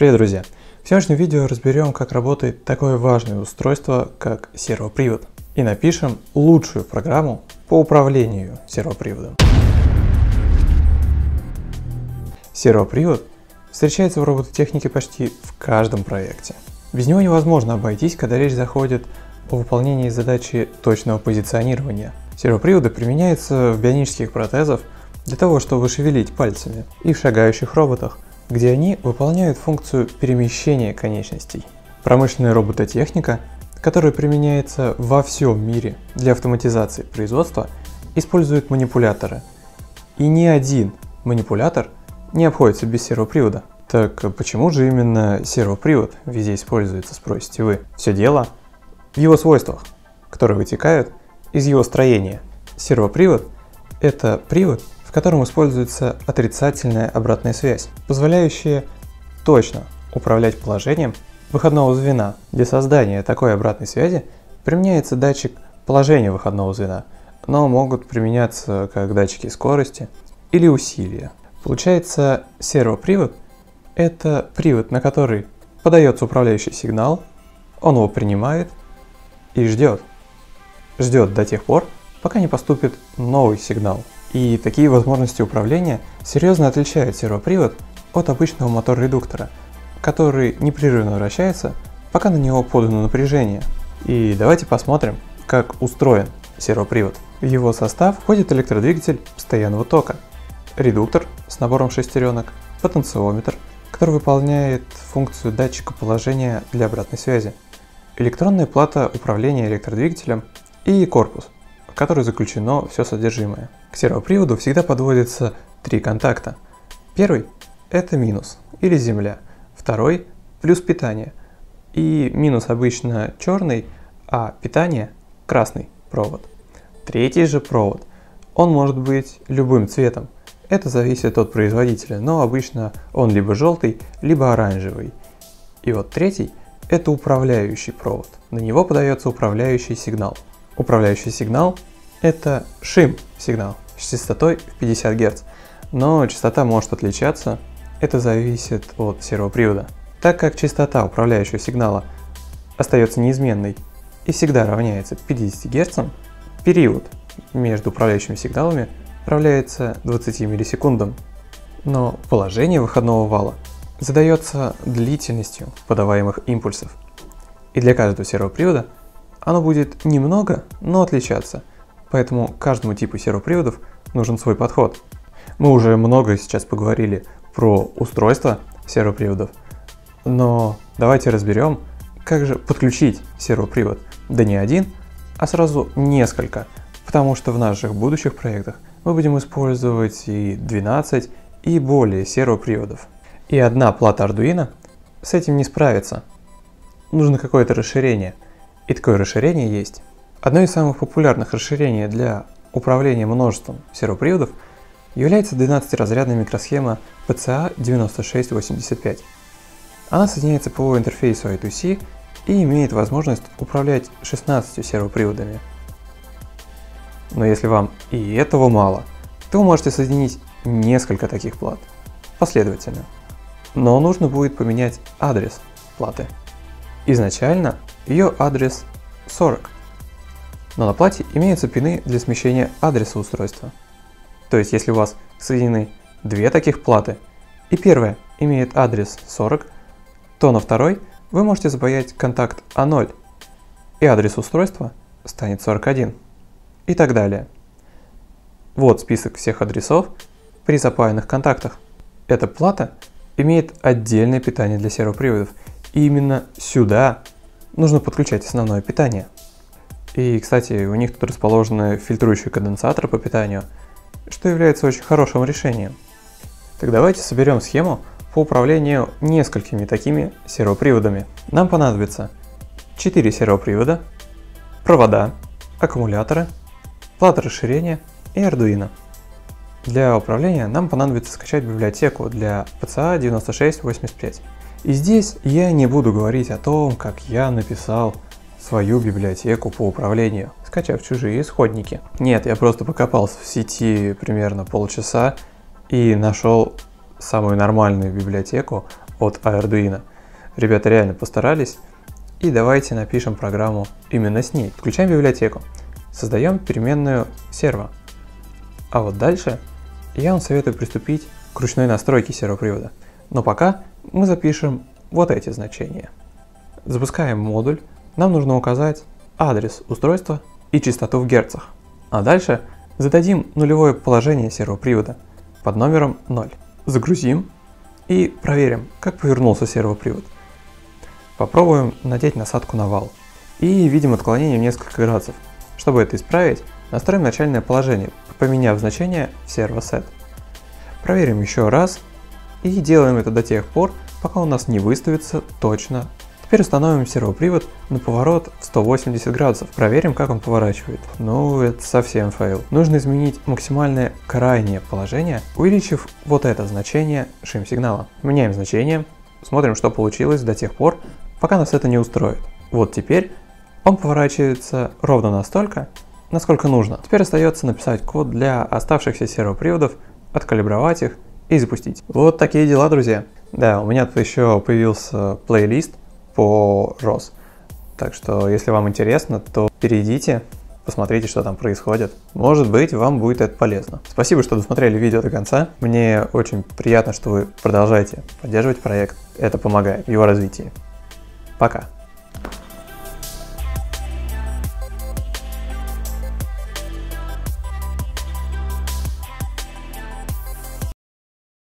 Привет, друзья! В сегодняшнем видео разберем, как работает такое важное устройство, как сервопривод, и напишем лучшую программу по управлению сервоприводом. Сервопривод встречается в робототехнике почти в каждом проекте. Без него невозможно обойтись, когда речь заходит о выполнении задачи точного позиционирования. Сервоприводы применяются в бионических протезах для того, чтобы шевелить пальцами, и в шагающих роботах, где они выполняют функцию перемещения конечностей. Промышленная робототехника, которая применяется во всем мире для автоматизации производства, использует манипуляторы. И ни один манипулятор не обходится без сервопривода. Так почему же именно сервопривод везде используется, спросите вы? Все дело в его свойствах, которые вытекают из его строения. Сервопривод – это привод, в котором используется отрицательная обратная связь, позволяющая точно управлять положением выходного звена. Для создания такой обратной связи применяется датчик положения выходного звена, но могут применяться как датчики скорости или усилия. Получается, сервопривод – это привод, на который подается управляющий сигнал, он его принимает и ждет до тех пор, пока не поступит новый сигнал. И такие возможности управления серьезно отличают сервопривод от обычного мотор-редуктора, который непрерывно вращается, пока на него подано напряжение. И давайте посмотрим, как устроен сервопривод. В его состав входит электродвигатель постоянного тока, редуктор с набором шестеренок, потенциометр, который выполняет функцию датчика положения для обратной связи, электронная плата управления электродвигателем и корпус, в который заключено все содержимое. К сервоприводу всегда подводятся три контакта. Первый – это минус или земля, второй – плюс питание, и минус обычно черный, а питание – красный провод. Третий же провод, он может быть любым цветом, это зависит от производителя, но обычно он либо желтый, либо оранжевый. И вот третий – это управляющий провод, на него подается управляющий сигнал. Управляющий сигнал – это шим-сигнал с частотой в 50 Гц, но частота может отличаться, это зависит от сервопривода. Так как частота управляющего сигнала остается неизменной и всегда равняется 50 Гц, период между управляющими сигналами равняется 20 миллисекундам. Но положение выходного вала задается длительностью подаваемых импульсов, и для каждого сервопривода оно будет немного, но отличаться, поэтому каждому типу сервоприводов нужен свой подход. Мы уже много сейчас поговорили про устройство сервоприводов, но давайте разберем, как же подключить сервопривод. Да не один, а сразу несколько, потому что в наших будущих проектах мы будем использовать и 12 и более сервоприводов. И одна плата Arduino с этим не справится. Нужно какое-то расширение. И такое расширение есть. Одно из самых популярных расширений для управления множеством сервоприводов является 12-разрядная микросхема PCA9685. Она соединяется по интерфейсу I2C и имеет возможность управлять 16 сервоприводами. Но если вам и этого мало, то вы можете соединить несколько таких плат последовательно. Но нужно будет поменять адрес платы. Изначально ее адрес 40, но на плате имеются пины для смещения адреса устройства. То есть если у вас соединены две таких платы, и первая имеет адрес 40, то на второй вы можете запаять контакт А0, и адрес устройства станет 41, и так далее. Вот список всех адресов при запаянных контактах. Эта плата имеет отдельное питание для сервоприводов, и именно сюда нужно подключать основное питание. И, кстати, у них тут расположены фильтрующие конденсаторы по питанию, что является очень хорошим решением. Так давайте соберем схему по управлению несколькими такими сервоприводами. Нам понадобится 4 сервопривода, провода, аккумуляторы, плата расширения и Arduino. Для управления нам понадобится скачать библиотеку для PCA9685. И здесь я не буду говорить о том, как я написал свою библиотеку по управлению, скачав чужие исходники. Нет, я просто покопался в сети примерно полчаса и нашел самую нормальную библиотеку от Arduino. Ребята реально постарались. И давайте напишем программу именно с ней. Включаем библиотеку. Создаем переменную серво. А вот дальше я вам советую приступить к ручной настройке сервопривода. Но пока мы запишем вот эти значения. Запускаем модуль. Нам нужно указать адрес устройства и частоту в герцах. А дальше зададим нулевое положение сервопривода под номером 0. Загрузим и проверим, как повернулся сервопривод. Попробуем надеть насадку на вал. И видим отклонение в несколько градусов. Чтобы это исправить, настроим начальное положение, поменяв значение в servoset. Проверим еще раз и делаем это до тех пор, пока у нас не выставится точно. Теперь установим сервопривод на поворот в 180 градусов. Проверим, как он поворачивает. Ну, это совсем фейл. Нужно изменить максимальное крайнее положение, увеличив вот это значение шим-сигнала. Меняем значение, смотрим, что получилось до тех пор, пока нас это не устроит. Вот теперь он поворачивается ровно настолько, насколько нужно. Теперь остается написать код для оставшихся сервоприводов, откалибровать их и запустить. Вот такие дела, друзья. Да, у меня тут еще появился плейлист по ROS. Так что, если вам интересно, то перейдите, посмотрите, что там происходит. Может быть, вам будет это полезно. Спасибо, что досмотрели видео до конца. Мне очень приятно, что вы продолжаете поддерживать проект. Это помогает в его развитии. Пока.